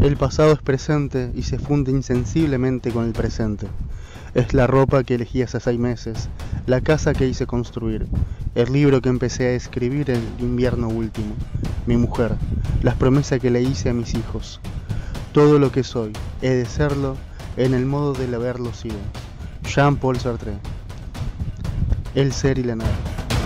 El pasado es presente y se funde insensiblemente con el presente. Es la ropa que elegí hace 6 meses, la casa que hice construir, el libro que empecé a escribir en el invierno último, mi mujer, las promesas que le hice a mis hijos. Todo lo que soy, he de serlo en el modo de haberlo sido. Jean-Paul Sartre. El ser y la nada.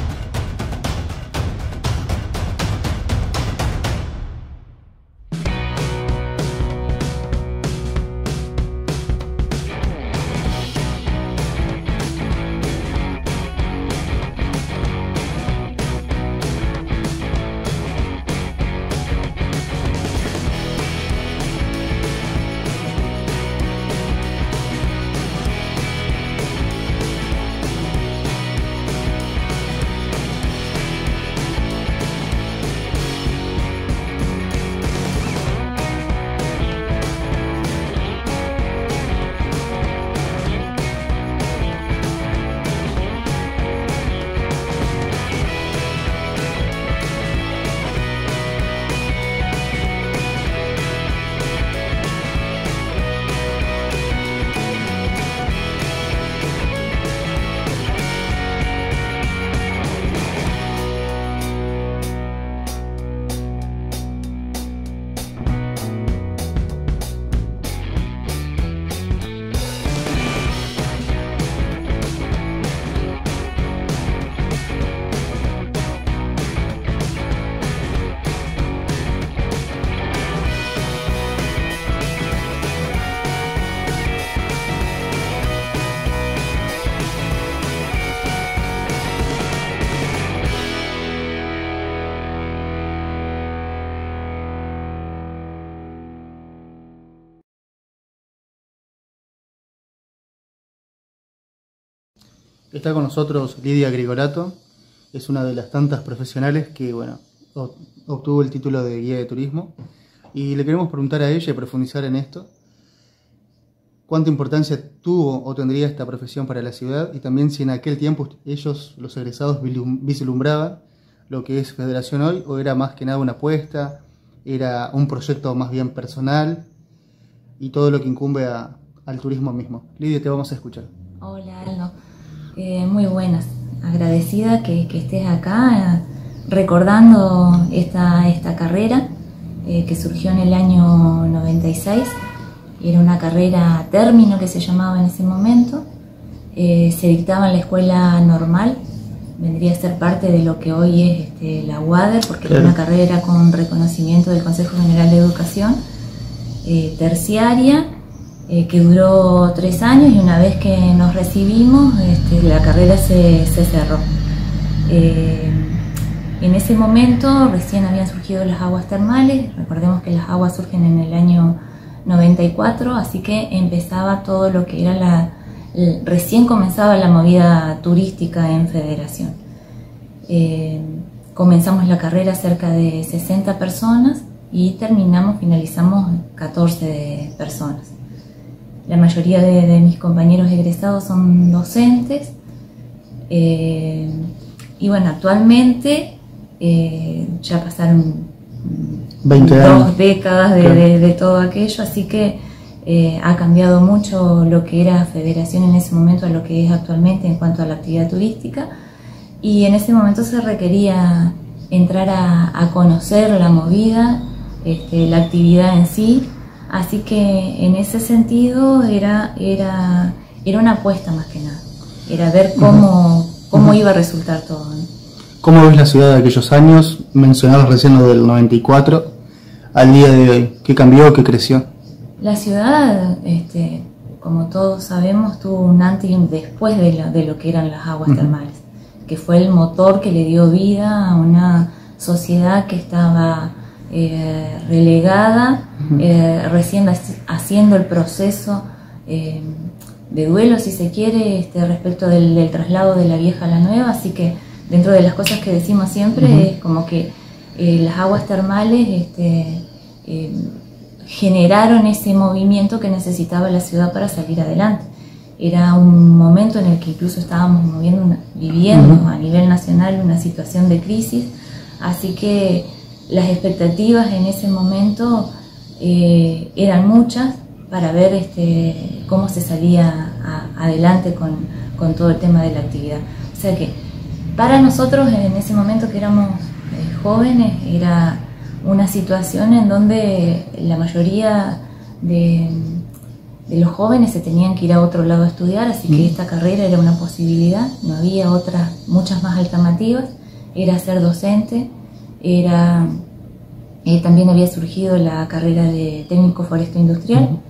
Está con nosotros Lidia Grigorato, es una de las tantas profesionales que obtuvo el título de guía de turismo, y le queremos preguntar a ella y profundizar en esto, cuánta importancia tuvo o tendría esta profesión para la ciudad, y también si en aquel tiempo ellos, los egresados, vislumbraban lo que es Federación hoy, o era más que nada una apuesta, era un proyecto más bien personal, y todo lo que incumbe al turismo mismo. Lidia, te vamos a escuchar. Hola Aldo. Muy buenas, agradecida que estés acá recordando esta carrera que surgió en el año 96. Era una carrera término que se llamaba en ese momento, se dictaba en la escuela normal, vendría a ser parte de lo que hoy es la UADER, porque era una carrera con reconocimiento del Consejo General de Educación, terciaria, que duró 3 años, y una vez que nos recibimos la carrera se cerró. En ese momento recién habían surgido las aguas termales, recordemos que las aguas surgen en el año 94, así que empezaba todo lo que era recién comenzaba la movida turística en Federación. Comenzamos la carrera cerca de 60 personas y finalizamos 14 personas. La mayoría de mis compañeros egresados son docentes, y bueno, actualmente ya pasaron 2 décadas de todo aquello, así que ha cambiado mucho lo que era Federación en ese momento a lo que es actualmente en cuanto a la actividad turística, y en ese momento se requería entrar a conocer la movida, la actividad en sí. Así que en ese sentido era una apuesta más que nada, era ver cómo iba a resultar todo, ¿no? ¿Cómo ves la ciudad de aquellos años? Mencionabas recién lo del 94, al día de hoy, ¿qué cambió, qué creció? La ciudad, como todos sabemos, tuvo un antes y un después de lo que eran las aguas termales, que fue el motor que le dio vida a una sociedad que estaba relegada, recién haciendo el proceso de duelo, si se quiere, respecto del traslado de la vieja a la nueva. Así que dentro de las cosas que decimos siempre es como que las aguas termales generaron ese movimiento que necesitaba la ciudad para salir adelante. Era un momento en el que incluso estábamos viviendo a nivel nacional una situación de crisis, así que las expectativas en ese momento eran muchas para ver cómo se salía adelante con todo el tema de la actividad. O sea que para nosotros en ese momento que éramos jóvenes era una situación en donde la mayoría de los jóvenes se tenían que ir a otro lado a estudiar, así que esta carrera era una posibilidad, no había muchas más alternativas, era ser docente, también había surgido la carrera de técnico foresto industrial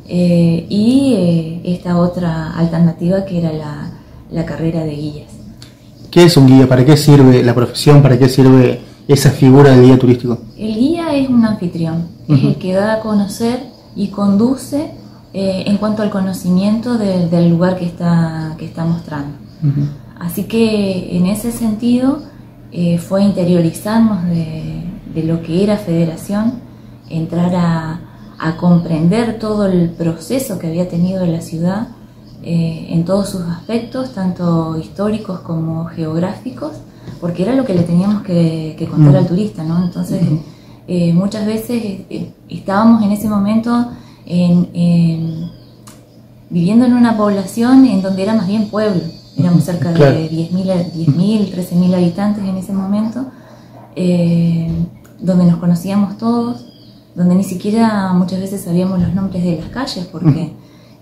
y esta otra alternativa que era la carrera de guías. ¿Qué es un guía? ¿Para qué sirve la profesión? ¿Para qué sirve esa figura del guía turístico? El guía es un anfitrión, es el que da a conocer y conduce en cuanto al conocimiento del lugar que está mostrando. Así que en ese sentido fue interiorizarnos de lo que era federación, entrar a comprender todo el proceso que había tenido la ciudad en todos sus aspectos, tanto históricos como geográficos, porque era lo que le teníamos que contar al turista, ¿no? Entonces muchas veces estábamos en ese momento viviendo en una población en donde era más bien pueblo, éramos cerca de 10.000, 13.000 habitantes en ese momento, donde nos conocíamos todos, donde ni siquiera muchas veces sabíamos los nombres de las calles, porque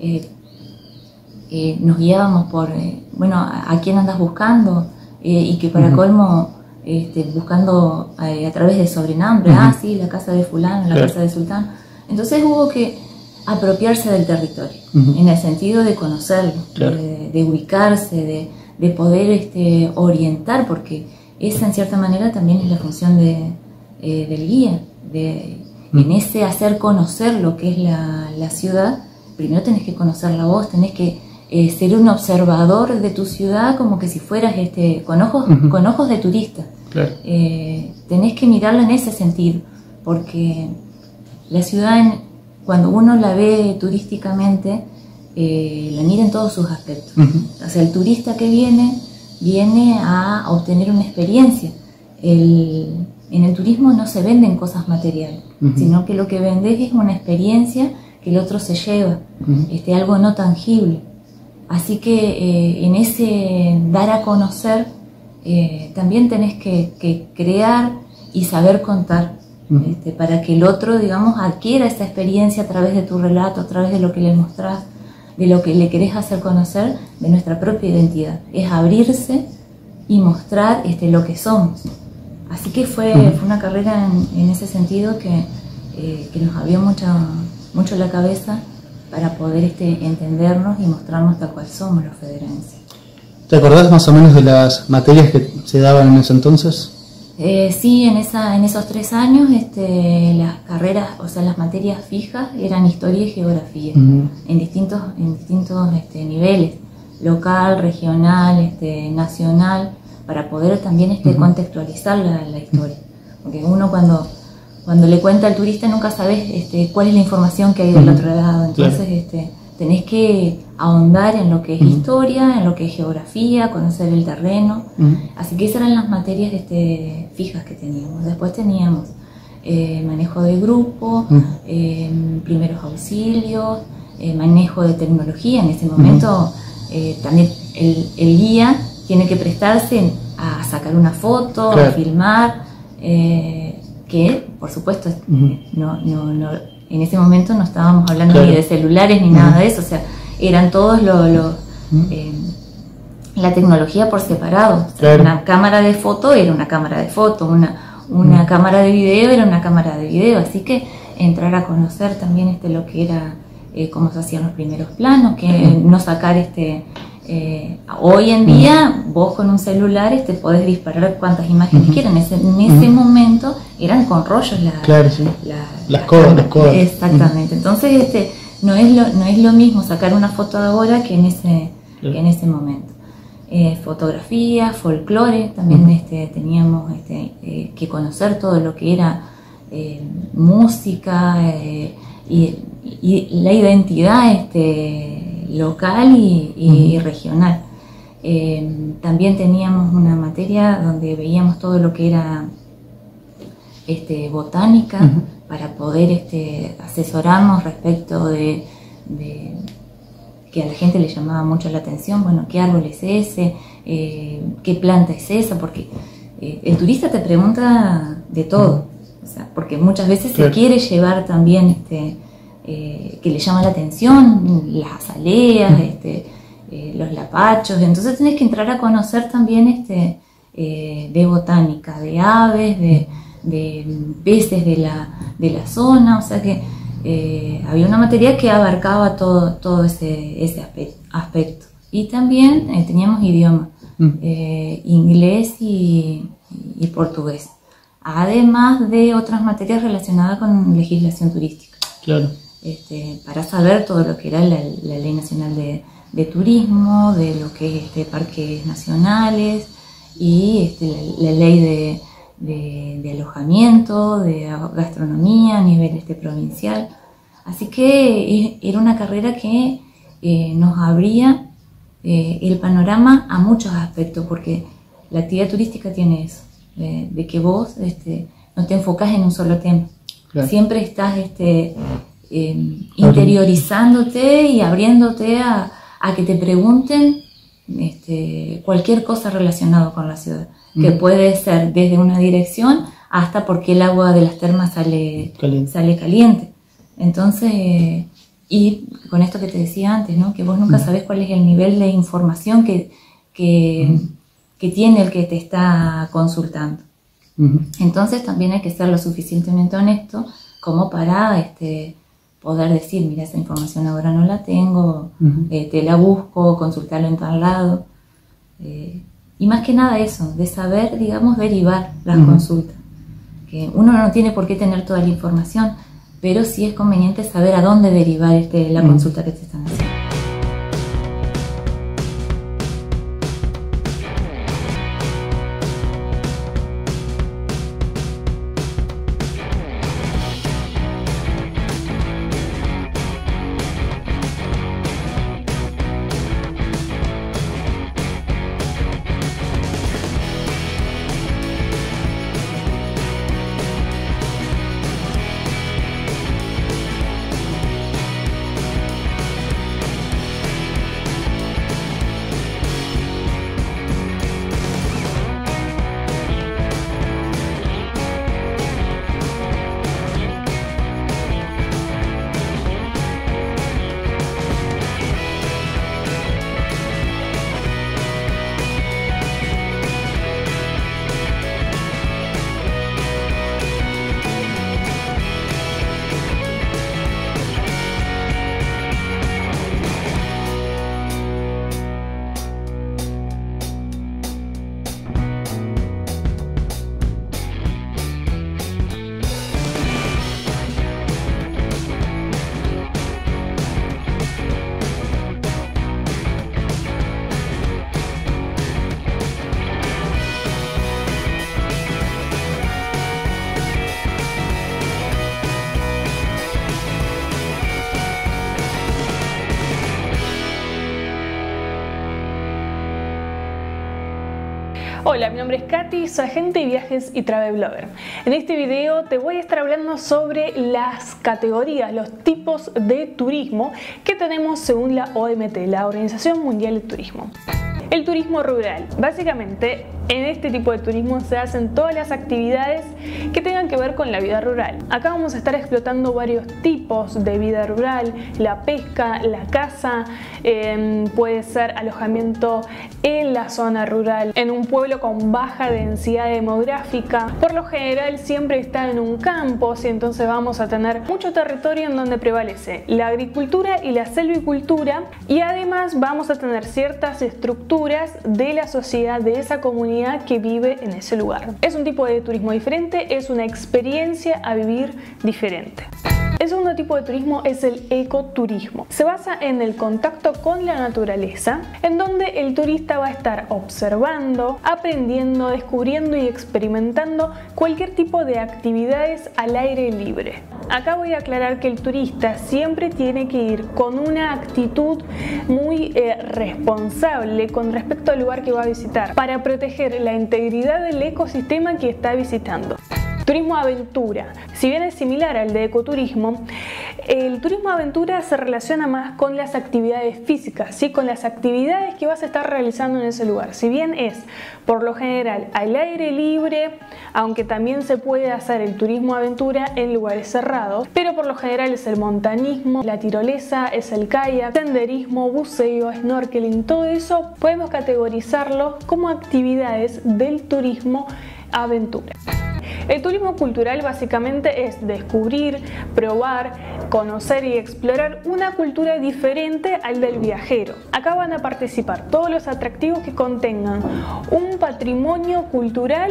nos guiábamos por, ¿a quién andas buscando? Y que para colmo, buscando a través de sobrenombre, sí, la casa de fulano, la casa de sultán. Entonces hubo que apropiarse del territorio, en el sentido de conocerlo, de ubicarse, de poder orientar, porque esa en cierta manera también es la función del guía, en ese hacer conocer lo que es la ciudad. Primero tenés que conocerla vos, tenés que ser un observador de tu ciudad como que si fueras con ojos de turista. Tenés que mirarla en ese sentido, porque la ciudad, cuando uno la ve turísticamente, la mira en todos sus aspectos. O sea, el turista que viene a obtener una experiencia. En el turismo no se venden cosas materiales, sino que lo que vendes es una experiencia que el otro se lleva, algo no tangible. Así que en ese dar a conocer también tenés que crear y saber contar, para que el otro, digamos, adquiera esa experiencia a través de tu relato, a través de lo que le mostrás, de lo que le querés hacer conocer, de nuestra propia identidad. Es abrirse y mostrar lo que somos. Así que fue una carrera en ese sentido que nos abrió mucho la cabeza para poder entendernos y mostrarnos tal cual somos los federenses. ¿Te acordás más o menos de las materias que se daban en ese entonces? Sí, en esos 3 años las carreras, o sea, las materias fijas eran historia y geografía, en distintos niveles, local, regional, nacional, para poder también contextualizar la historia. Porque uno cuando le cuenta al turista nunca sabes cuál es la información que hay del otro lado. Entonces tenés que ahondar en lo que es historia, en lo que es geografía, conocer el terreno. Así que esas eran las materias fijas que teníamos. Después teníamos manejo de grupo, primeros auxilios, manejo de tecnología. En ese momento también el guía tiene que prestarse a sacar una foto, a filmar, que por supuesto no, en ese momento no estábamos hablando ni de celulares ni nada de eso, o sea, eran todos la tecnología por separado. O sea, una cámara de foto era una cámara de foto, una cámara de video era una cámara de video, así que entrar a conocer también lo que era cómo se hacían los primeros planos, que no sacar hoy en día vos con un celular podés disparar cuantas imágenes quieras. En ese momento eran con rollos las codas. Exactamente. Entonces no es lo mismo sacar una foto ahora que en ese momento. Fotografía, folclore, también teníamos que conocer todo lo que era música y la identidad local y regional. También teníamos una materia donde veíamos todo lo que era botánica, para poder asesorarnos respecto de que a la gente le llamaba mucho la atención, bueno, qué árbol es ese, qué planta es esa, porque el turista te pregunta de todo, o sea, porque muchas veces se quiere llevar también que le llama la atención, las azaleas, los lapachos, entonces tenés que entrar a conocer también de botánica, de aves, de peces de la zona, o sea que había una materia que abarcaba todo ese aspecto. Y también teníamos idioma, inglés y portugués, además de otras materias relacionadas con legislación turística. Claro. Para saber todo lo que era la Ley Nacional de Turismo, de lo que es parques nacionales y la ley de alojamiento, de gastronomía a nivel provincial. Así que era una carrera que nos abría el panorama a muchos aspectos, porque la actividad turística tiene eso, de que vos no te enfocás en un solo tema. Claro. Siempre estás interiorizándote y abriéndote a que te pregunten cualquier cosa relacionada con la ciudad, que puede ser desde una dirección hasta por qué el agua de las termas sale caliente. Entonces, y con esto que te decía antes, ¿no? Que vos nunca sabés cuál es el nivel de información que tiene el que te está consultando. Entonces también hay que ser lo suficientemente honesto como para poder decir, mira, esa información ahora no la tengo, te la busco, consultarlo en tal lado. Y más que nada eso, de saber, digamos, derivar las consultas. Que uno no tiene por qué tener toda la información, pero sí es conveniente saber a dónde derivar la consulta que te están haciendo. Hola, mi nombre es Katy, soy agente de viajes y travel blogger. En este video te voy a estar hablando sobre las categorías, los tipos de turismo que tenemos según la OMT, la Organización Mundial de Turismo. El turismo rural. Básicamente, en este tipo de turismo se hacen todas las actividades que tengan que ver con la vida rural. Acá vamos a estar explotando varios tipos de vida rural: la pesca, la caza, puede ser alojamiento en la zona rural, en un pueblo con baja densidad demográfica. Por lo general siempre está en un campo, y entonces vamos a tener mucho territorio en donde prevalece la agricultura y la selvicultura, y además vamos a tener ciertas estructuras de la sociedad de esa comunidad que vive en ese lugar. Es un tipo de turismo diferente, es una experiencia a vivir diferente. El segundo tipo de turismo es el ecoturismo. Se basa en el contacto con la naturaleza, en donde el turista va a estar observando, aprendiendo, descubriendo y experimentando cualquier tipo de actividades al aire libre. Acá voy a aclarar que el turista siempre tiene que ir con una actitud muy responsable con respecto al lugar que va a visitar, para proteger la integridad del ecosistema que está visitando. Turismo aventura. Si bien es similar al de ecoturismo, el turismo aventura se relaciona más con las actividades físicas, ¿sí? Con las actividades que vas a estar realizando en ese lugar. Si bien es por lo general al aire libre, aunque también se puede hacer el turismo aventura en lugares cerrados, pero por lo general es el montañismo, la tirolesa, es el kayak, senderismo, buceo, snorkeling, todo eso podemos categorizarlo como actividades del turismo aventura. El turismo cultural básicamente es descubrir, probar, conocer y explorar una cultura diferente al del viajero. Acá van a participar todos los atractivos que contengan un patrimonio cultural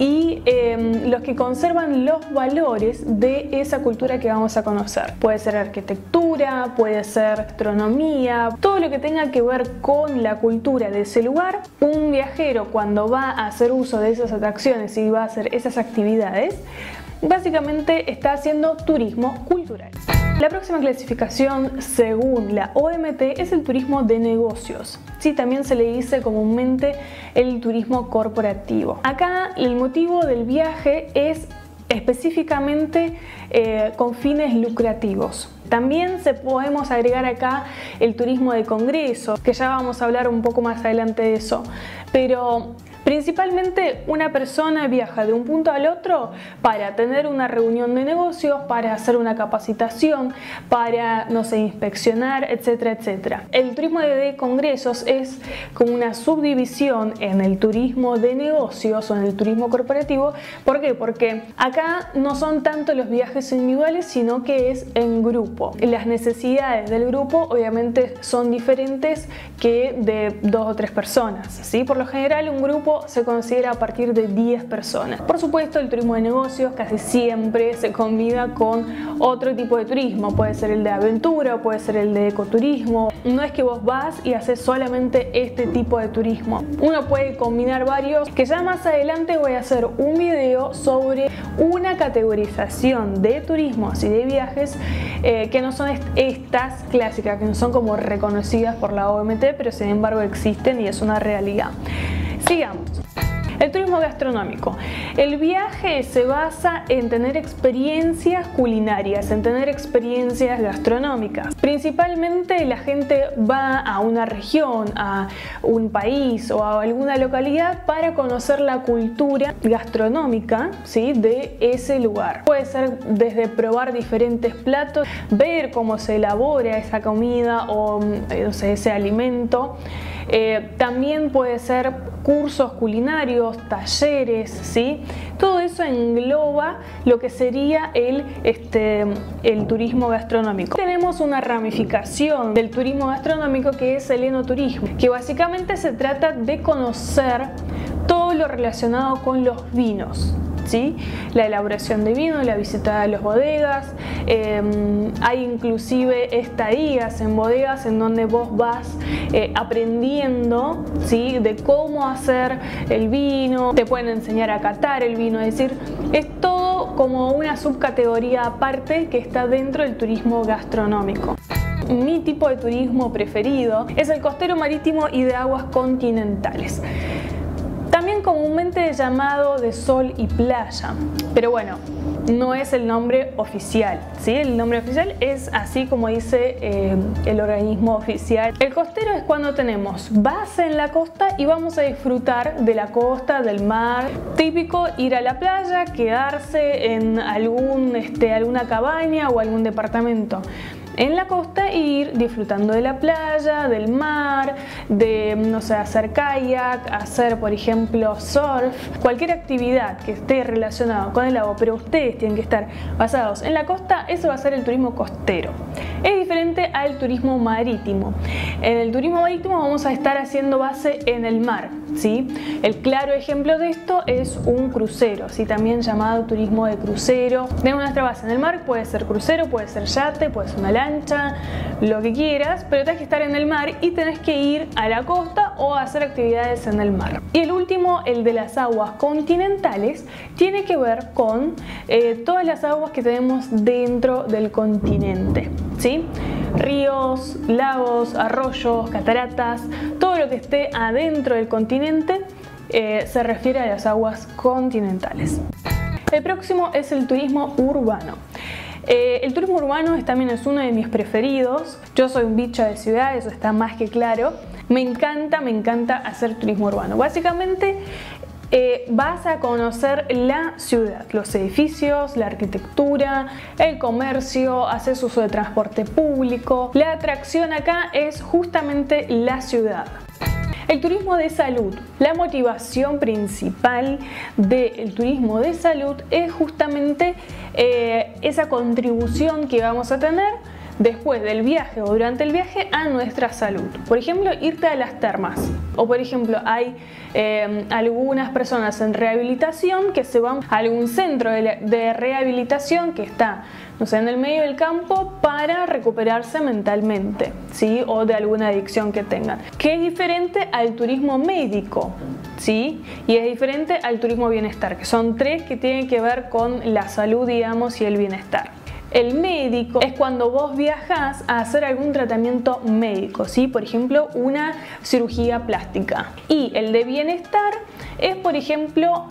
y los que conservan los valores de esa cultura que vamos a conocer. Puede ser arquitectura, puede ser gastronomía, todo lo que tenga que ver con la cultura de ese lugar. Un viajero, cuando va a hacer uso de esas atracciones y va a hacer esas actividades, básicamente está haciendo turismo cultural. La próxima clasificación, según la OMT, es el turismo de negocios. Sí, también se le dice comúnmente el turismo corporativo. Acá el motivo del viaje es específicamente con fines lucrativos. También podemos agregar acá el turismo de congreso, que ya vamos a hablar un poco más adelante de eso. Pero principalmente una persona viaja de un punto al otro para tener una reunión de negocios, para hacer una capacitación, para, no sé, inspeccionar, etcétera, etcétera. El turismo de congresos es como una subdivisión en el turismo de negocios o en el turismo corporativo. ¿Por qué? Porque acá no son tanto los viajes individuales, sino que es en grupo. Las necesidades del grupo obviamente son diferentes que de 2 o 3 personas, ¿sí? Por lo general un grupo se considera a partir de 10 personas. Por supuesto, el turismo de negocios casi siempre se combina con otro tipo de turismo. Puede ser el de aventura, puede ser el de ecoturismo. No es que vos vas y haces solamente este tipo de turismo. Uno puede combinar varios, que ya más adelante voy a hacer un video sobre una categorización de turismos y de viajes que no son estas clásicas, que no son como reconocidas por la OMT, pero sin embargo existen y es una realidad. Sigamos. El turismo gastronómico. El viaje se basa en tener experiencias culinarias, en tener experiencias gastronómicas. Principalmente la gente va a una región, a un país o a alguna localidad para conocer la cultura gastronómica, ¿sí?, de ese lugar. Puede ser desde probar diferentes platos, ver cómo se elabora esa comida o no sé, ese alimento. También puede ser cursos culinarios, talleres, ¿sí? Todo eso engloba lo que sería el turismo gastronómico. Tenemos una ramificación del turismo gastronómico que es el enoturismo, que básicamente se trata de conocer todo lo relacionado con los vinos. ¿Sí? La elaboración de vino, la visita a las bodegas, hay inclusive estadías en bodegas en donde vos vas aprendiendo, ¿sí?, de cómo hacer el vino, te pueden enseñar a catar el vino, es decir, es todo como una subcategoría aparte que está dentro del turismo gastronómico. Mi tipo de turismo preferido es el costero, marítimo y de aguas continentales. También comúnmente llamado de sol y playa, pero bueno, no es el nombre oficial, ¿sí? El nombre oficial es así como dice el organismo oficial. El costero es cuando tenemos base en la costa y vamos a disfrutar de la costa, del mar. Típico ir a la playa, quedarse en alguna cabaña o algún departamento en la costa e ir disfrutando de la playa, del mar, de, no sé, hacer kayak, hacer, por ejemplo, surf, cualquier actividad que esté relacionada con el agua, pero ustedes tienen que estar basados en la costa. Eso va a ser el turismo costero. Es diferente al turismo marítimo. En el turismo marítimo vamos a estar haciendo base en el mar, ¿sí? El claro ejemplo de esto es un crucero, ¿sí?, también llamado turismo de crucero. Tenemos nuestra base en el mar, puede ser crucero, puede ser yate, puede ser una lancha, lo que quieras, pero tenés que estar en el mar y tenés que ir a la costa o hacer actividades en el mar. Y el último, el de las aguas continentales, tiene que ver con todas las aguas que tenemos dentro del continente, ¿sí? Ríos, lagos, arroyos, cataratas, todo lo que esté adentro del continente se refiere a las aguas continentales. El próximo es el turismo urbano. El turismo urbano también es uno de mis preferidos. Yo soy un bicho de ciudad, eso está más que claro. Me encanta hacer turismo urbano. Básicamente vas a conocer la ciudad, los edificios, la arquitectura, el comercio, haces uso de transporte público. La atracción acá es justamente la ciudad. El turismo de salud. La motivación principal del turismo de salud es justamente esa contribución que vamos a tener después del viaje o durante el viaje a nuestra salud. Por ejemplo, irte a las termas. O por ejemplo, hay algunas personas en rehabilitación que se van a algún centro de rehabilitación que está, no sé, en el medio del campo para recuperarse mentalmente, ¿sí? O de alguna adicción que tengan. Que es diferente al turismo médico, ¿sí? Y es diferente al turismo bienestar, que son tres que tienen que ver con la salud, digamos, y el bienestar. El médico es cuando vos viajás a hacer algún tratamiento médico, ¿sí? Por ejemplo, una cirugía plástica. Y el de bienestar es, por ejemplo,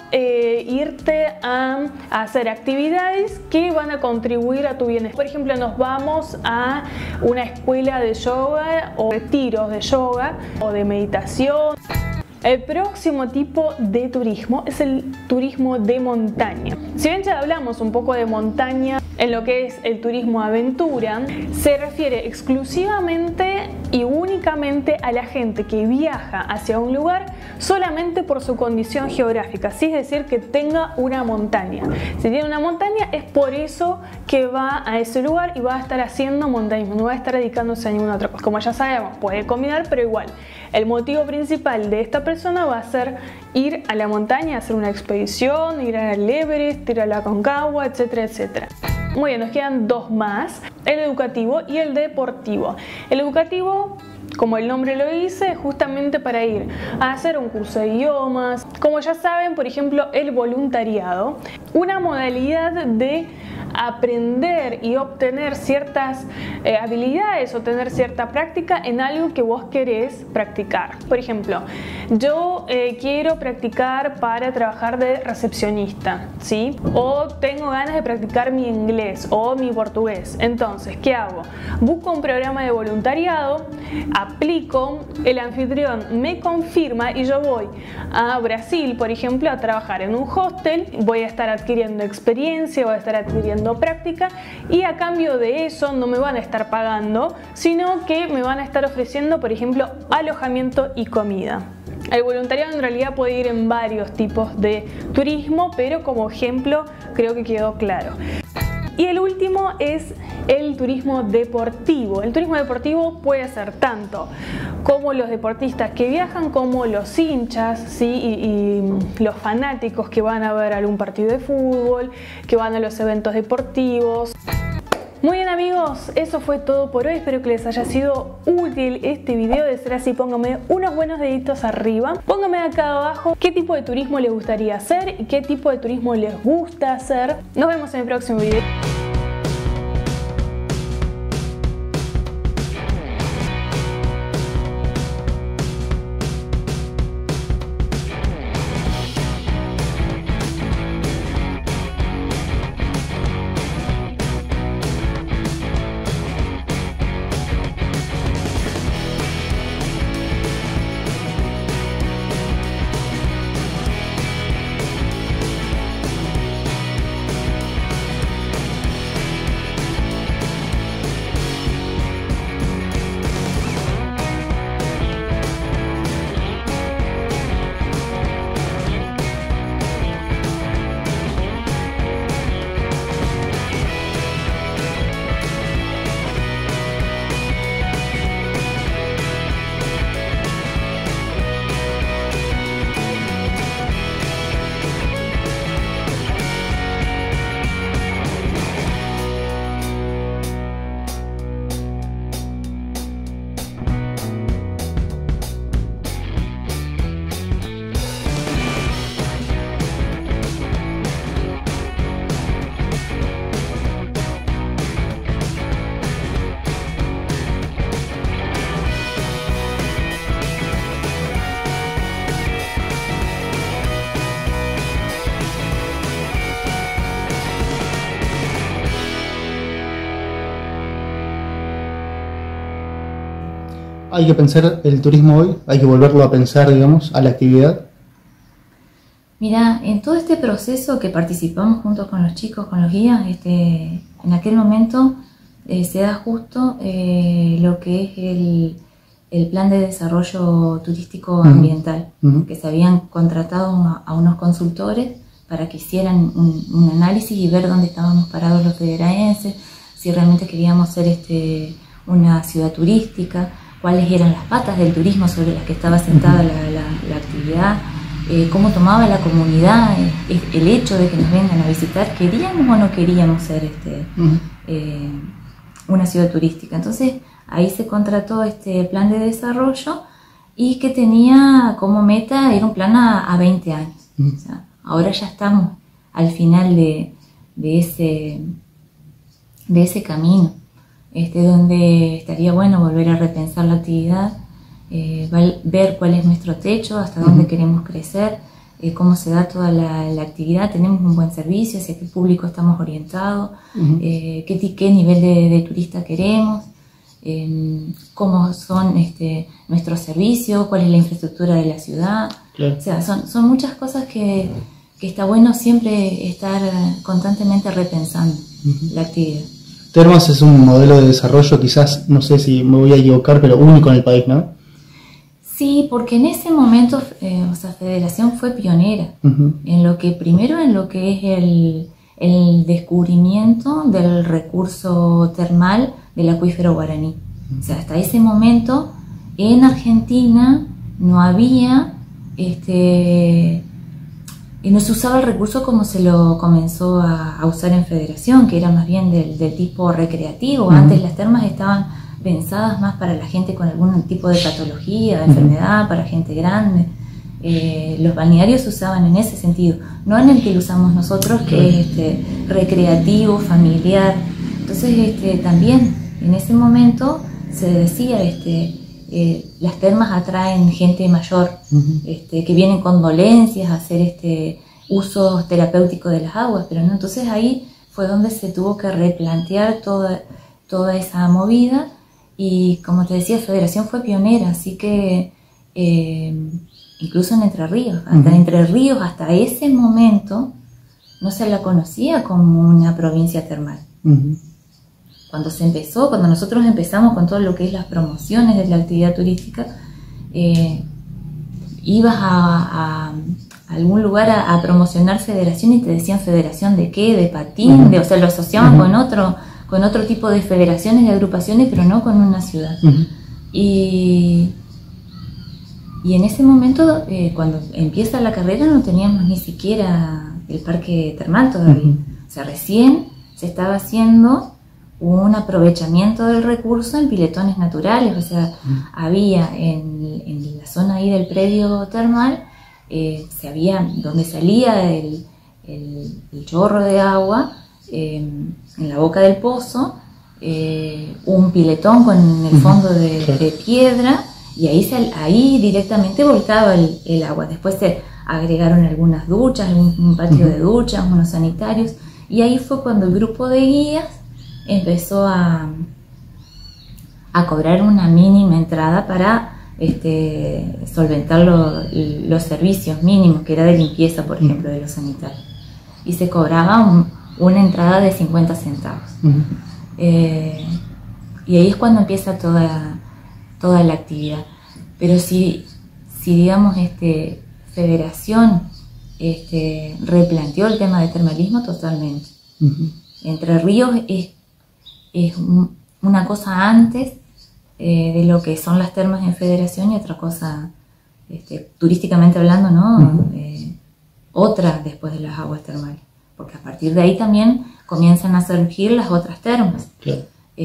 irte a hacer actividades que van a contribuir a tu bienestar. Por ejemplo, nos vamos a una escuela de yoga o retiros de yoga o de meditación. El próximo tipo de turismo es el turismo de montaña. Si bien ya hablamos un poco de montaña en lo que es el turismo aventura, se refiere exclusivamente y únicamente a la gente que viaja hacia un lugar solamente por su condición geográfica, ¿sí? Es decir, que tenga una montaña. Si tiene una montaña es por eso que va a ese lugar y va a estar haciendo montañismo, no va a estar dedicándose a ninguna otra cosa. Como ya sabemos, puede combinar, pero igual, el motivo principal de esta persona va a ser ir a la montaña, hacer una expedición, ir al Everest, ir a la Aconcagua, etcétera, etcétera. Muy bien, nos quedan dos más, el educativo y el deportivo. El educativo, como el nombre lo dice, es justamente para ir a hacer un curso de idiomas. Como ya saben, por ejemplo, el voluntariado, una modalidad de aprender y obtener ciertas habilidades o tener cierta práctica en algo que vos querés practicar. Por ejemplo, yo quiero practicar para trabajar de recepcionista, ¿sí? O tengo ganas de practicar mi inglés o mi portugués. Entonces, ¿qué hago? Busco un programa de voluntariado, aplico, el anfitrión me confirma y yo voy a Brasil, por ejemplo, a trabajar en un hostel. Voy a estar adquiriendo experiencia, voy a estar adquiriendo práctica y a cambio de eso no me van a estar pagando, sino que me van a estar ofreciendo, por ejemplo, alojamiento y comida. El voluntariado en realidad puede ir en varios tipos de turismo, pero como ejemplo creo que quedó claro. Y el último es el turismo deportivo. El turismo deportivo puede ser tanto como los deportistas que viajan, como los hinchas, ¿sí? y los fanáticos que van a ver algún partido de fútbol, que van a los eventos deportivos. Muy bien amigos, eso fue todo por hoy, espero que les haya sido útil este video. De ser así, pónganme unos buenos deditos arriba, pónganme acá abajo qué tipo de turismo les gustaría hacer y qué tipo de turismo les gusta hacer. Nos vemos en el próximo video. hay que pensar el turismo hoy, hay que volverlo a pensar, digamos, a la actividad. Mira, en todo este proceso que participamos junto con los chicos, con los guías, en aquel momento se da justo lo que es el plan de desarrollo turístico ambiental, que se habían contratado a unos consultores para que hicieran un análisis y ver dónde estábamos parados los federaenses, si realmente queríamos ser una ciudad turística, cuáles eran las patas del turismo sobre las que estaba sentada la actividad, cómo tomaba la comunidad el hecho de que nos vengan a visitar, queríamos o no queríamos ser una ciudad turística. Entonces ahí se contrató este plan de desarrollo y que tenía como meta, era un plan a 20 años. O sea, ahora ya estamos al final de ese camino, donde estaría bueno volver a repensar la actividad, ver cuál es nuestro techo, hasta dónde queremos crecer, cómo se da toda la actividad, tenemos un buen servicio, hacia qué público estamos orientados, qué nivel de turista queremos, cómo son nuestros servicios, cuál es la infraestructura de la ciudad. Claro. O sea, son muchas cosas que está bueno siempre estar constantemente repensando la actividad. Termas es un modelo de desarrollo, quizás, no sé si me voy a equivocar, pero único en el país, ¿no? Sí, porque en ese momento, Federación fue pionera en lo que es el descubrimiento del recurso termal del acuífero guaraní. O sea, hasta ese momento en Argentina no había, y no se usaba el recurso como se lo comenzó a usar en Federación, que era más bien del tipo recreativo. Antes las termas estaban pensadas más para la gente con algún tipo de patología, de enfermedad, para gente grande. Los balnearios se usaban en ese sentido, no en el que lo usamos nosotros, que es recreativo, familiar. Entonces también en ese momento se decía, las termas atraen gente mayor, que vienen con dolencias a hacer usos terapéuticos de las aguas, pero no. Entonces ahí fue donde se tuvo que replantear toda esa movida, y como te decía, Federación fue pionera, así que incluso en Entre Ríos, hasta ese momento no se la conocía como una provincia termal. Cuando nosotros empezamos con todo lo que es las promociones de la actividad turística, ibas a algún lugar a promocionar Federación y te decían ¿Federación de qué? ¿De patín? O sea, lo asociaban con otro tipo de federaciones y agrupaciones, pero no con una ciudad. Y en ese momento, cuando empieza la carrera, no teníamos ni siquiera el parque termal todavía. O sea, recién se estaba haciendo un aprovechamiento del recurso en piletones naturales. O sea, había en la zona ahí del predio termal, donde salía el chorro de agua, en la boca del pozo, un piletón con el fondo de piedra, y ahí directamente volcaba el agua. Después se agregaron algunas duchas, un patio de duchas, unos sanitarios, y ahí fue cuando el grupo de guías empezó a cobrar una mínima entrada para solventar los servicios mínimos, que era de limpieza, por ejemplo, de los sanitarios, y se cobraba una entrada de 50 centavos. Y ahí es cuando empieza toda la actividad. Pero si digamos, Federación replanteó el tema de termalismo totalmente. Entre Ríos es una cosa antes de lo que son las termas en Federación, y otra cosa, turísticamente hablando, ¿no? Otra después de las aguas termales, porque a partir de ahí también comienzan a surgir las otras termas. Claro.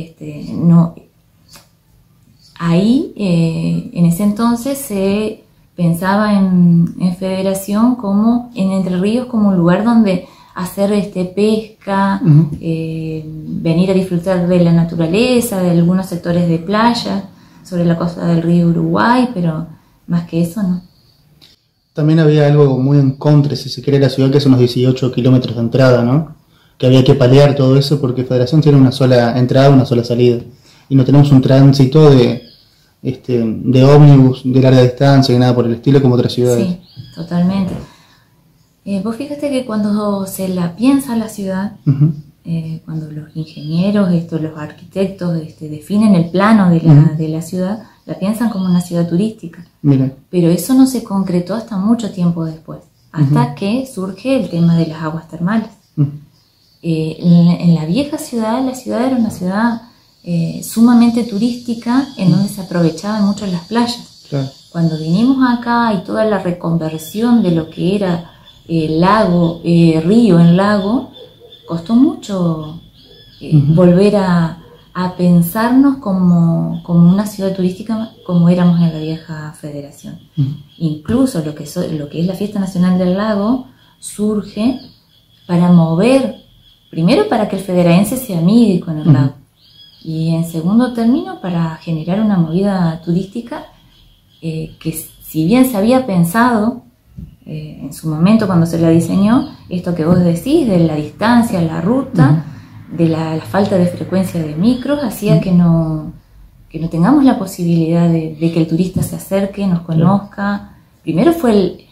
Ahí, en ese entonces, se pensaba en Federación como en Entre Ríos, como un lugar donde hacer pesca, venir a disfrutar de la naturaleza, de algunos sectores de playa sobre la costa del río Uruguay, pero más que eso no. También había algo muy en contra, si se quiere, la ciudad, que es unos 18 kilómetros de entrada, ¿no? Que había que paliar todo eso porque Federación tiene una sola entrada, una sola salida, y no tenemos un tránsito de de ómnibus de larga distancia y nada por el estilo como otras ciudades. Sí, totalmente. Vos fíjate que cuando se la piensa la ciudad, cuando los ingenieros, los arquitectos definen el plano de la ciudad, la piensan como una ciudad turística. Mira. Pero eso no se concretó hasta mucho tiempo después, hasta que surge el tema de las aguas termales. En la vieja ciudad, la ciudad era una ciudad sumamente turística, en donde se aprovechaban mucho las playas. Claro. Cuando vinimos acá y toda la reconversión de lo que era lago, río en lago, costó mucho volver a pensarnos como una ciudad turística como éramos en la vieja federación. Incluso lo que es la Fiesta Nacional del Lago surge para mover, primero para que el federaense se amigue con el lago, y en segundo término para generar una movida turística que si bien se había pensado en su momento cuando se la diseñó, esto que vos decís de la distancia, la ruta, de la falta de frecuencia de micros, hacía que no tengamos la posibilidad de que el turista se acerque, nos conozca. Primero fue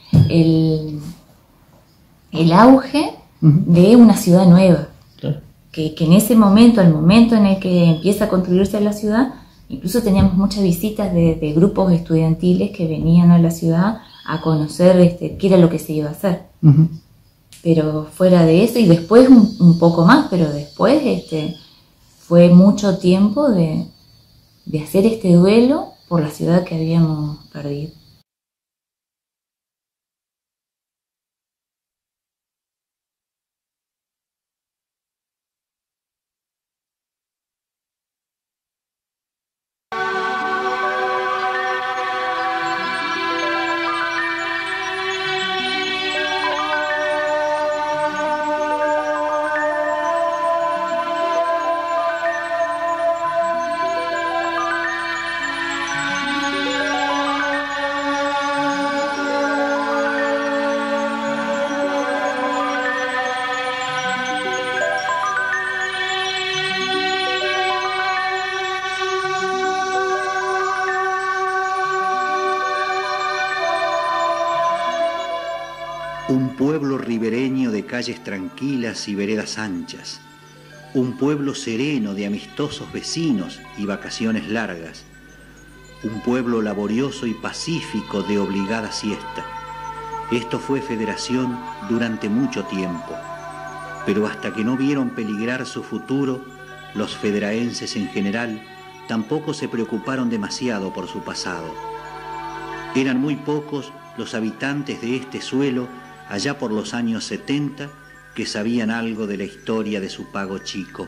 el auge de una ciudad nueva, que en ese momento, al momento en el que empieza a construirse la ciudad, incluso teníamos muchas visitas de grupos estudiantiles que venían a la ciudad a conocer qué era lo que se iba a hacer. Pero fuera de eso, y después un poco más, pero después fue mucho tiempo de hacer este duelo por la ciudad que habíamos perdido. Un pueblo ribereño de calles tranquilas y veredas anchas. Un pueblo sereno de amistosos vecinos y vacaciones largas. Un pueblo laborioso y pacífico de obligada siesta. Esto fue Federación durante mucho tiempo. Pero hasta que no vieron peligrar su futuro, los federaenses en general tampoco se preocuparon demasiado por su pasado. Eran muy pocos los habitantes de este suelo allá por los años 70 que sabían algo de la historia de su pago chico.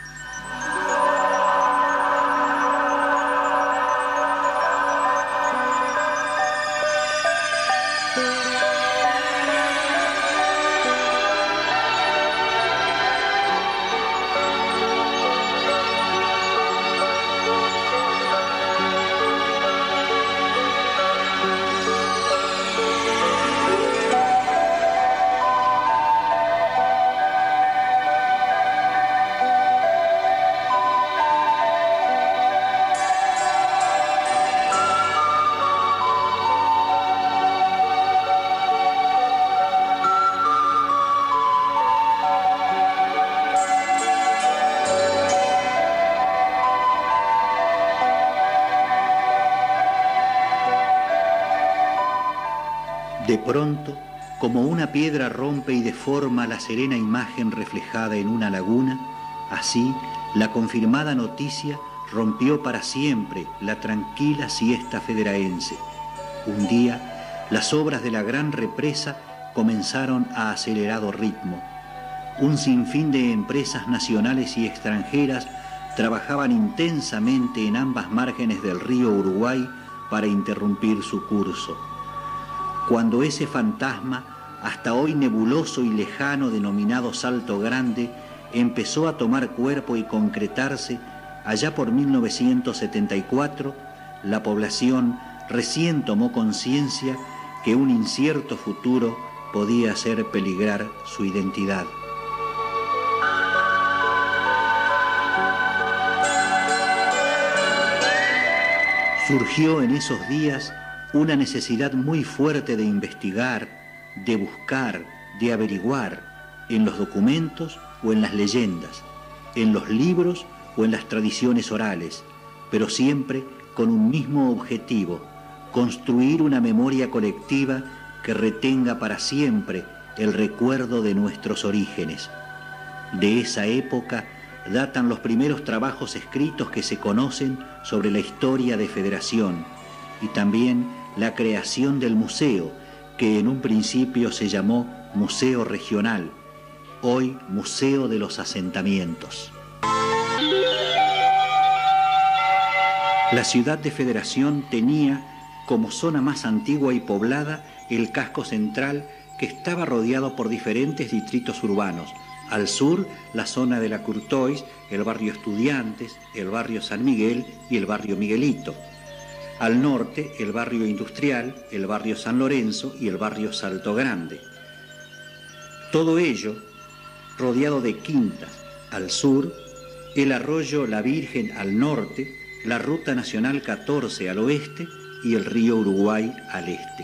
De pronto, como una piedra rompe y deforma la serena imagen reflejada en una laguna, así la confirmada noticia rompió para siempre la tranquila siesta federaense. Un día, las obras de la gran represa comenzaron a acelerado ritmo. Un sinfín de empresas nacionales y extranjeras trabajaban intensamente en ambas márgenes del río Uruguay para interrumpir su curso. Cuando ese fantasma, hasta hoy nebuloso y lejano, denominado Salto Grande, empezó a tomar cuerpo y concretarse, allá por 1974, la población recién tomó conciencia que un incierto futuro podía hacer peligrar su identidad. Surgió en esos días una necesidad muy fuerte de investigar, de buscar, de averiguar en los documentos o en las leyendas, en los libros o en las tradiciones orales, pero siempre con un mismo objetivo: construir una memoria colectiva que retenga para siempre el recuerdo de nuestros orígenes. De esa época datan los primeros trabajos escritos que se conocen sobre la historia de Federación y también la creación del museo, que en un principio se llamó Museo Regional, hoy Museo de los Asentamientos. La ciudad de Federación tenía como zona más antigua y poblada el casco central, que estaba rodeado por diferentes distritos urbanos. Al sur, la zona de la Courtois, el barrio Estudiantes, el barrio San Miguel y el barrio Miguelito. Al norte, el barrio Industrial, el barrio San Lorenzo y el barrio Salto Grande. Todo ello rodeado de quintas. Al sur, el arroyo La Virgen al norte, la Ruta Nacional 14 al oeste y el río Uruguay al este.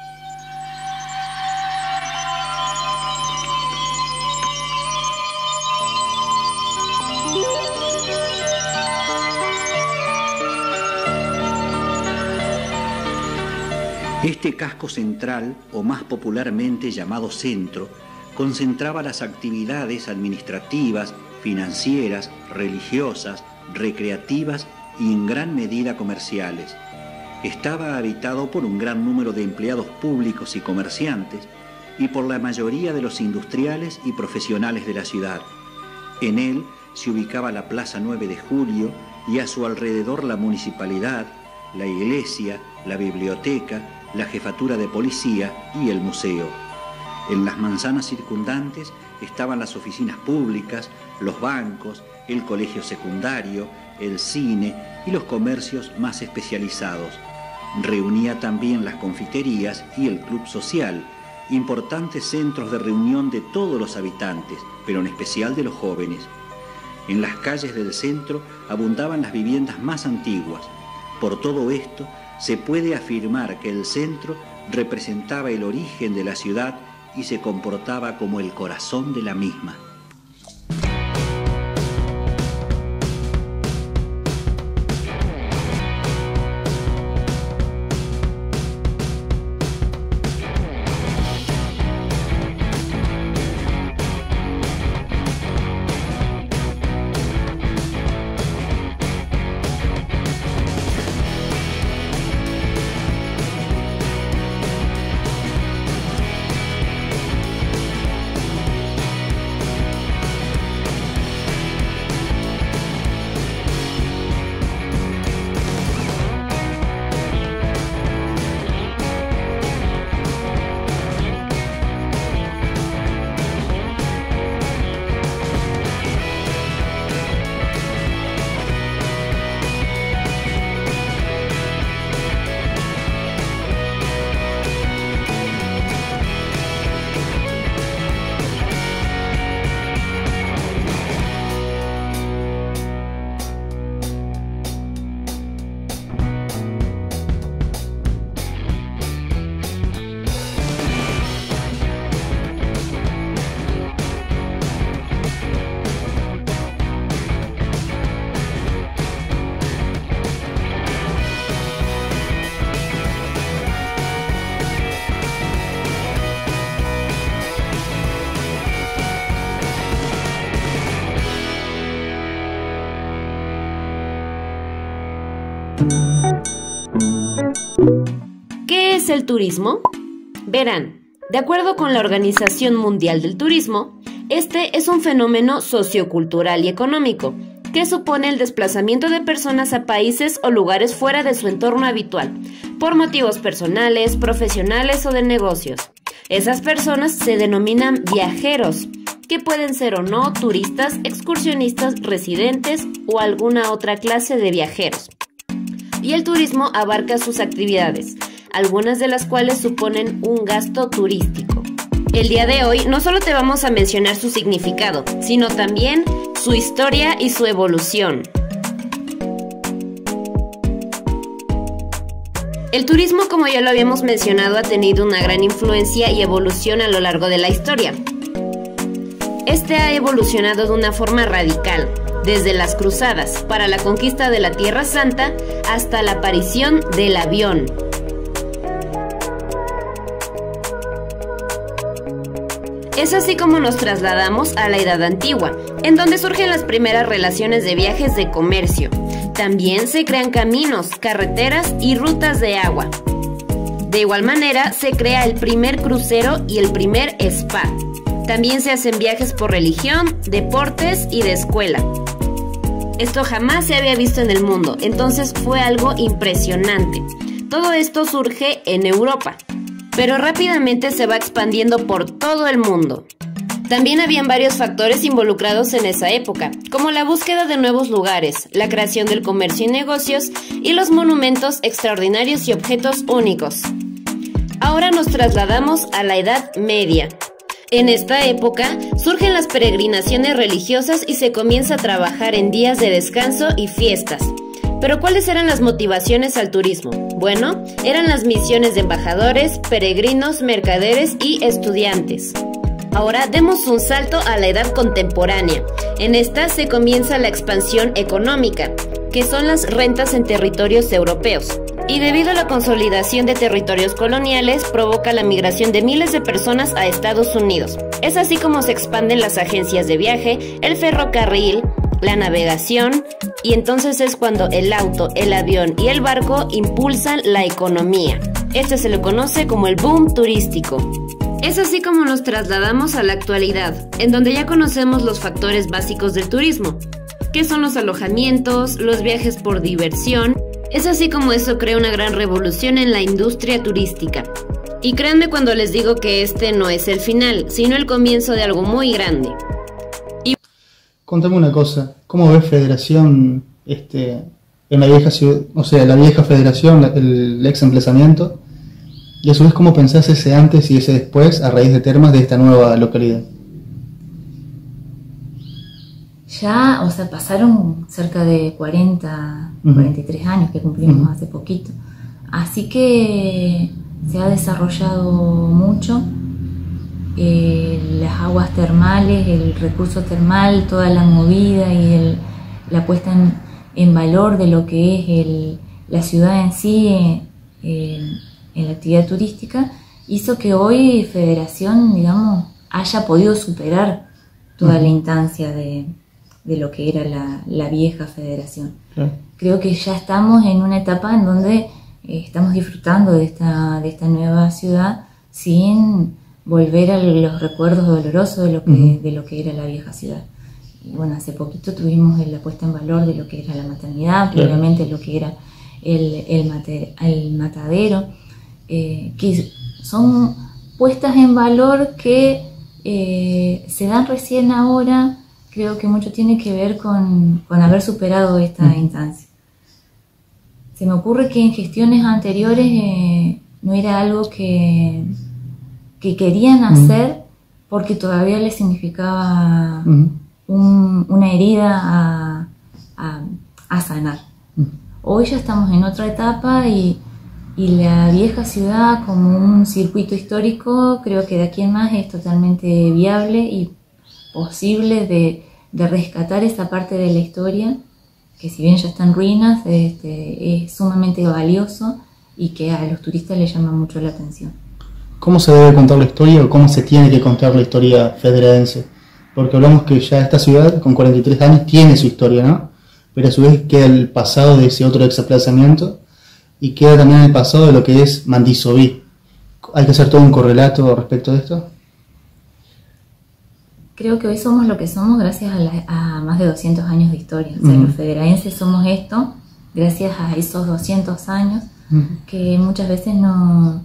Este casco central, o más popularmente llamado centro, concentraba las actividades administrativas, financieras, religiosas, recreativas y en gran medida comerciales. Estaba habitado por un gran número de empleados públicos y comerciantes y por la mayoría de los industriales y profesionales de la ciudad. En él se ubicaba la Plaza 9 de Julio y a su alrededor la municipalidad, la iglesia, la biblioteca, la jefatura de policía y el museo. En las manzanas circundantes estaban las oficinas públicas, los bancos, el colegio secundario, el cine y los comercios más especializados. Reunía también las confiterías y el club social, importantes centros de reunión de todos los habitantes, pero en especial de los jóvenes. En las calles del centro abundaban las viviendas más antiguas. Por todo esto, se puede afirmar que el centro representaba el origen de la ciudad y se comportaba como el corazón de la misma. ¿Qué es el turismo? Verán, de acuerdo con la Organización Mundial del Turismo, este es un fenómeno sociocultural y económico que supone el desplazamiento de personas a países o lugares fuera de su entorno habitual, por motivos personales, profesionales o de negocios. Esas personas se denominan viajeros, que pueden ser o no turistas, excursionistas, residentes o alguna otra clase de viajeros. Y el turismo abarca sus actividades, algunas de las cuales suponen un gasto turístico. El día de hoy no solo te vamos a mencionar su significado, sino también su historia y su evolución. El turismo, como ya lo habíamos mencionado, ha tenido una gran influencia y evolución a lo largo de la historia. Este ha evolucionado de una forma radical, desde las cruzadas para la conquista de la Tierra Santa hasta la aparición del avión. Es así como nos trasladamos a la Edad Antigua, en donde surgen las primeras relaciones de viajes de comercio. También se crean caminos, carreteras y rutas de agua. De igual manera, se crea el primer crucero y el primer spa. También se hacen viajes por religión, deportes y de escuela. Esto jamás se había visto en el mundo, entonces fue algo impresionante. Todo esto surge en Europa, pero rápidamente se va expandiendo por todo el mundo. También habían varios factores involucrados en esa época, como la búsqueda de nuevos lugares, la creación del comercio y negocios, y los monumentos extraordinarios y objetos únicos. Ahora nos trasladamos a la Edad Media. En esta época surgen las peregrinaciones religiosas y se comienza a trabajar en días de descanso y fiestas. Pero ¿cuáles eran las motivaciones al turismo? Bueno, eran las misiones de embajadores, peregrinos, mercaderes y estudiantes. Ahora demos un salto a la edad contemporánea. En esta se comienza la expansión económica, que son las rentas en territorios europeos. Y debido a la consolidación de territorios coloniales, provoca la migración de miles de personas a Estados Unidos. Es así como se expanden las agencias de viaje, el ferrocarril, la navegación, y entonces es cuando el auto, el avión y el barco impulsan la economía. Este se lo conoce como el boom turístico. Es así como nos trasladamos a la actualidad, en donde ya conocemos los factores básicos del turismo, que son los alojamientos, los viajes por diversión. Es así como eso crea una gran revolución en la industria turística. Y créanme cuando les digo que este no es el final, sino el comienzo de algo muy grande. Contame una cosa, ¿cómo ves Federación en la vieja ciudad, o sea, la vieja Federación, el ex emplazamiento? Y a su vez, ¿cómo pensás ese antes y ese después a raíz de Termas de esta nueva localidad? Ya, o sea, pasaron cerca de 43 años que cumplimos hace poquito. Así que se ha desarrollado mucho. Las aguas termales, el recurso termal, toda la movida y la puesta en valor de lo que es la ciudad en sí, en la actividad turística, hizo que hoy Federación, digamos, haya podido superar toda la instancia de lo que era la vieja Federación. Claro. Creo que ya estamos en una etapa en donde estamos disfrutando de esta nueva ciudad sin volver a los recuerdos dolorosos de lo que era la vieja ciudad. Y bueno, hace poquito tuvimos la puesta en valor de lo que era la maternidad, previamente lo que era el matadero, que son puestas en valor que se dan recién ahora. Creo que mucho tiene que ver con haber superado esta instancia. Se me ocurre que en gestiones anteriores no era algo que querían hacer porque todavía les significaba una herida a sanar. Hoy ya estamos en otra etapa y la vieja ciudad como un circuito histórico, creo que de aquí en más es totalmente viable y posible de rescatar esa parte de la historia, que si bien ya está en ruinas, es sumamente valioso y que a los turistas les llama mucho la atención. ¿Cómo se debe contar la historia o cómo se tiene que contar la historia federadense? Porque hablamos que ya esta ciudad, con 43 años, tiene su historia, ¿no? Pero a su vez queda el pasado de ese otro exaplazamiento y queda también el pasado de lo que es Mandisoví. ¿Hay que hacer todo un correlato respecto de esto? Creo que hoy somos lo que somos gracias a más de 200 años de historia. O sea, los federadenses somos esto gracias a esos 200 años que muchas veces no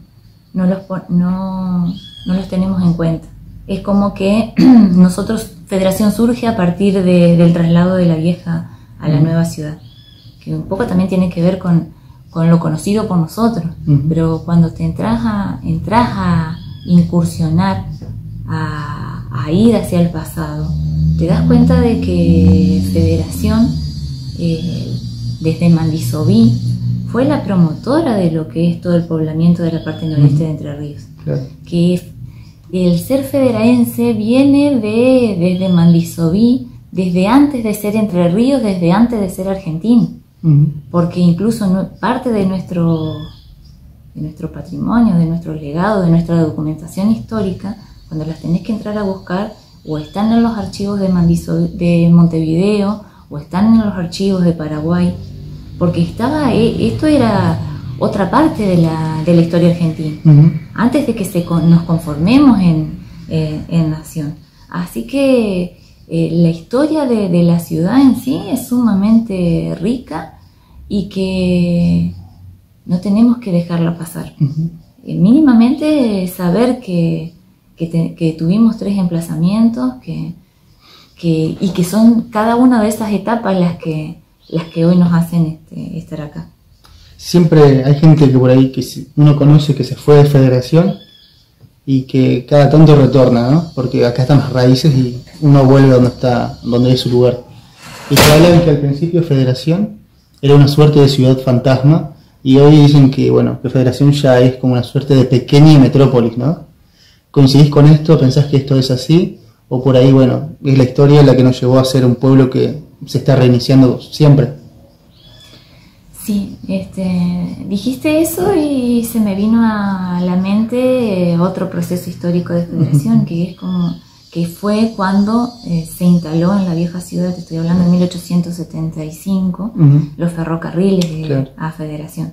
los tenemos en cuenta. Es como que nosotros, Federación surge a partir del traslado de la vieja a la nueva ciudad, que un poco también tiene que ver con lo conocido por nosotros, pero cuando te entras a incursionar, a ir hacia el pasado, te das cuenta de que Federación, desde Mandisoví, fue la promotora promotora de lo que es todo el poblamiento de la parte noreste de Entre Ríos. Claro. Que el ser federaense viene desde Mandisoví, desde antes de ser Entre Ríos, desde antes de ser argentino. Porque incluso parte de nuestro patrimonio, de nuestro legado, de nuestra documentación histórica, cuando las tenés que entrar a buscar, o están en los archivos de Montevideo, o están en los archivos de Paraguay, porque esto era otra parte de la historia argentina, antes de que nos conformemos en nación. Así que la historia de la ciudad en sí es sumamente rica y que no tenemos que dejarla pasar. Mínimamente saber que tuvimos 3 emplazamientos y que son cada una de esas etapas las que hoy nos hacen estar acá. Siempre hay gente que por ahí que uno conoce que se fue de Federación y que cada tanto retorna, ¿no? Porque acá están las raíces y uno vuelve donde es su lugar. Y se habla de que al principio Federación era una suerte de ciudad fantasma y hoy dicen que, bueno, que Federación ya es como una suerte de pequeña metrópolis, ¿no? ¿Coincidís con esto? ¿Pensás que esto es así? ¿O por ahí, bueno, es la historia la que nos llevó a ser un pueblo que se está reiniciando siempre? Sí, dijiste eso y se me vino a la mente otro proceso histórico de Federación, que fue cuando se instaló en la vieja ciudad, te estoy hablando de 1875, los ferrocarriles de a Federación.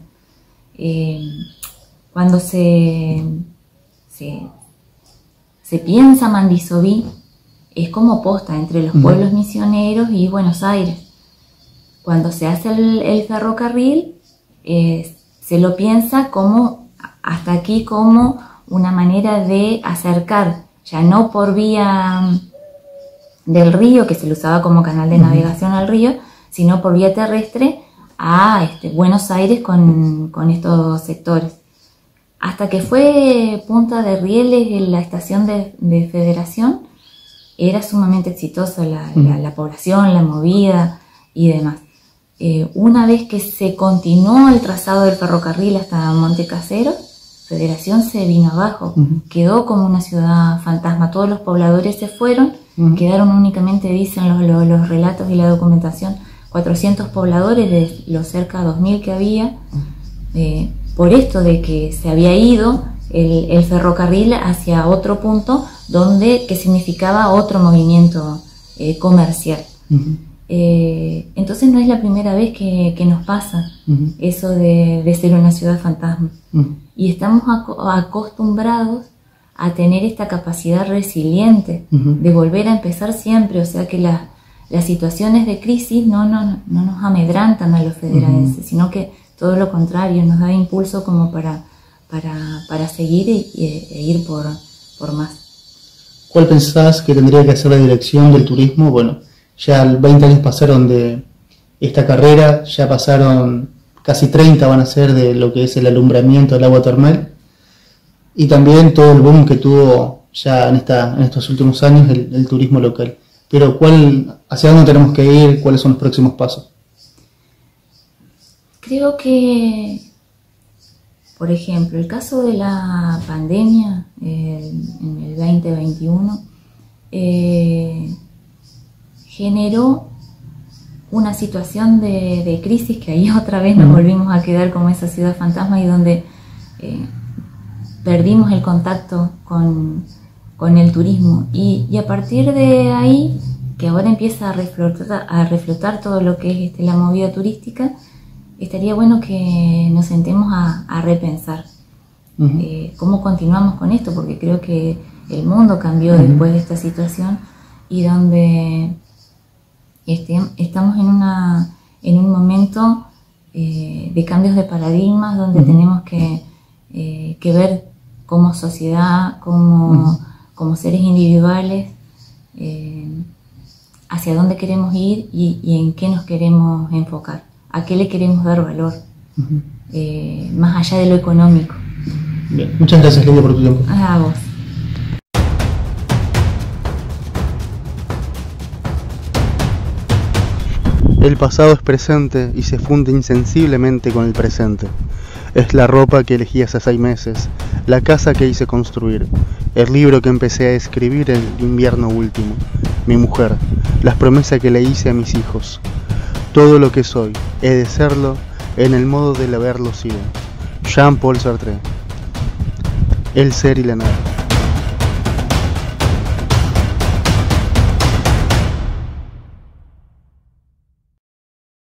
Cuando se piensa Mandisoví, es como posta entre los pueblos misioneros y Buenos Aires. Cuando se hace el ferrocarril, se lo piensa hasta aquí como una manera de acercar, ya no por vía del río, que se lo usaba como canal de navegación al río, sino por vía terrestre a Buenos Aires con estos sectores. Hasta que fue Punta de Rieles en la estación de Federación, era sumamente exitosa la población, la movida y demás. Una vez que se continuó el trazado del ferrocarril hasta Monte Casero, Federación se vino abajo, quedó como una ciudad fantasma. Todos los pobladores se fueron, quedaron únicamente, dicen los relatos y la documentación, 400 pobladores de los cerca de 2000 que había, por esto de que se había ido el ferrocarril hacia otro punto que significaba otro movimiento comercial. Entonces no es la primera vez que nos pasa eso de ser una ciudad fantasma. Y estamos acostumbrados a tener esta capacidad resiliente de volver a empezar siempre, o sea que las situaciones de crisis no nos amedrantan a los federalenses, sino que todo lo contrario, nos da impulso como para seguir e ir por más. ¿Cuál pensás que tendría que hacer la dirección del turismo? Bueno, ya 20 años pasaron de esta carrera, ya pasaron casi 30 van a ser de lo que es el alumbramiento del agua termal y también todo el boom que tuvo ya en estos últimos años el turismo local. Pero ¿hacia dónde tenemos que ir? ¿Cuáles son los próximos pasos? Creo que, por ejemplo, el caso de la pandemia en el 2021 generó una situación de crisis que ahí otra vez nos volvimos a quedar como esa ciudad fantasma y donde perdimos el contacto con el turismo y a partir de ahí, que ahora empieza a reflotar todo lo que es la movida turística, estaría bueno que nos sentemos a repensar cómo continuamos con esto, porque creo que el mundo cambió después de esta situación y donde estamos en un momento de cambios de paradigmas donde tenemos que ver como sociedad, como seres individuales, hacia dónde queremos ir y en qué nos queremos enfocar, a qué le queremos dar valor, más allá de lo económico. Bien, muchas gracias, Lidia, por tu tiempo. A vos. El pasado es presente y se funde insensiblemente con el presente. Es la ropa que elegí hace 6 meses, la casa que hice construir, el libro que empecé a escribir en el invierno último, mi mujer, las promesas que le hice a mis hijos. Todo lo que soy, he de serlo en el modo de haberlo sido. Jean-Paul Sartre. El ser y la nada.